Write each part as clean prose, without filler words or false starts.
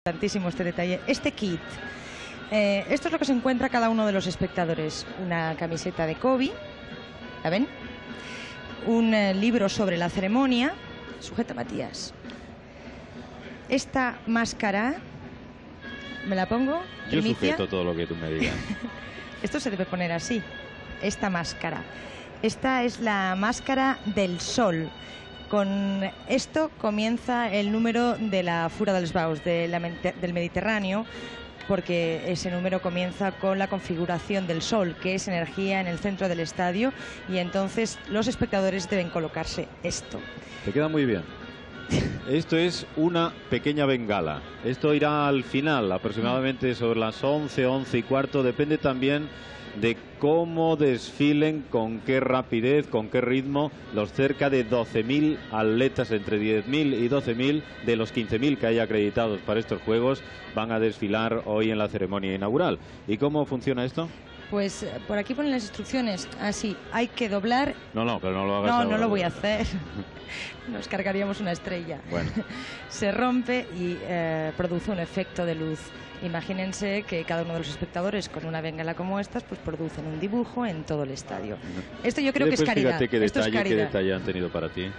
Importantísimo este detalle. Este kit, esto es lo que se encuentra cada uno de los espectadores. Una camiseta de Kobe, ¿la ven? Un libro sobre la ceremonia. Sujeta, Matías. Esta máscara, ¿me la pongo? Yo Primicia. sujeto todo lo que tú me digas. Esto se debe poner así, esta máscara. Esta es la máscara del sol. Con esto comienza el número de la Fura dels Baus, del Mediterráneo, porque ese número comienza con la configuración del sol, que es energía en el centro del estadio, y entonces los espectadores deben colocarse esto. Te queda muy bien. Esto es una pequeña bengala. Esto irá al final, aproximadamente sobre las 11, 11 y cuarto. Depende también de cómo desfilen, con qué rapidez, con qué ritmo, los cerca de 12.000 atletas, entre 10.000 y 12.000 de los 15.000 que hay acreditados para estos Juegos, van a desfilar hoy en la ceremonia inaugural. ¿Y cómo funciona esto? Pues por aquí ponen las instrucciones. Así, hay que doblar. No, pero no lo hagas. No, ahora, no lo voy a hacer. Nos cargaríamos una estrella. Bueno. Se rompe y produce un efecto de luz. Imagínense que cada uno de los espectadores con una bengala como estas pues producen un dibujo en todo el estadio. Esto yo creo que es caridad. Fíjate qué Esto es detalle, caridad. qué detalle han tenido para ti.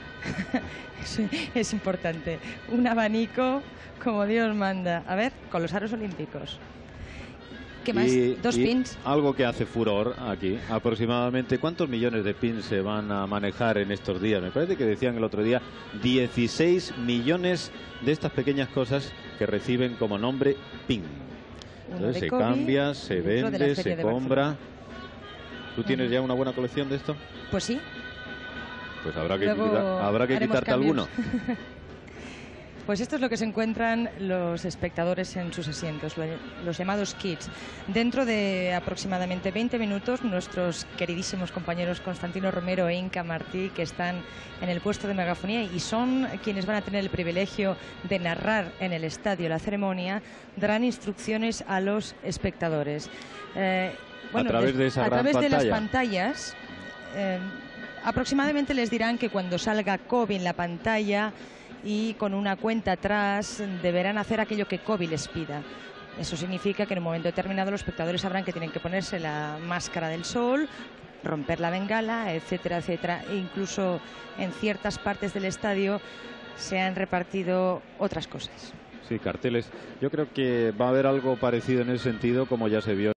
Es importante. Un abanico como Dios manda. A ver, con los aros olímpicos. ¿Qué más? Dos pins. Algo que hace furor aquí. Aproximadamente, ¿cuántos millones de pins se van a manejar en estos días? Me parece que decían el otro día 16 millones de estas pequeñas cosas que reciben como nombre pin. Entonces se cambia, se vende, se compra. ¿Tú tienes ya una buena colección de esto? Pues sí. Pues habrá que quitarte alguno. Pues esto es lo que se encuentran los espectadores en sus asientos, los llamados kits. Dentro de aproximadamente 20 minutos, nuestros queridísimos compañeros Constantino Romero e Inca Martí, que están en el puesto de megafonía y son quienes van a tener el privilegio de narrar en el estadio la ceremonia, darán instrucciones a los espectadores. A través de esa gran pantalla. de las pantallas, aproximadamente les dirán que cuando salga Kobe en la pantalla y con una cuenta atrás deberán hacer aquello que Kobe les pida. Eso significa que en un momento determinado los espectadores sabrán que tienen que ponerse la máscara del sol, romper la bengala, etcétera, etcétera. E incluso en ciertas partes del estadio se han repartido otras cosas. Sí, carteles. Yo creo que va a haber algo parecido en ese sentido, como ya se vio